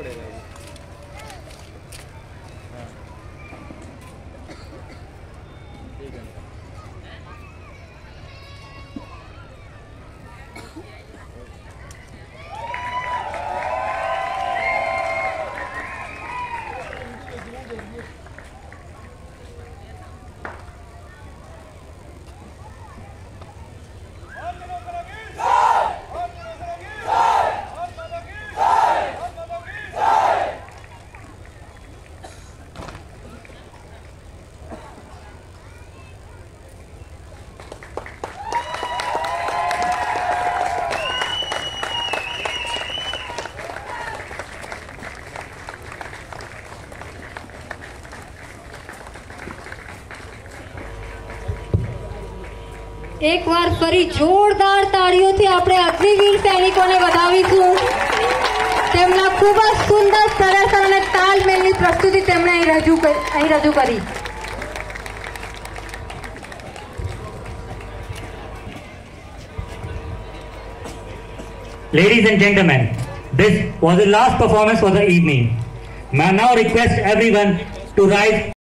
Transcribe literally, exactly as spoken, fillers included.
पड़ेगा ये। हाँ ठीक है। એક વાર ફરી જોરદાર તાળીઓથી આપણે અગ્નિવીર સૈનિકોને વધાવીશું. તેમના ખૂબ જ સુંદર પ્રદર્શન અને તાલમેલની પ્રસ્તુતિ તેમણે અહીં રજૂ અહીં રજૂ કરી. Ladies and gentlemen, this was the last performance for the evening. May I now request everyone to rise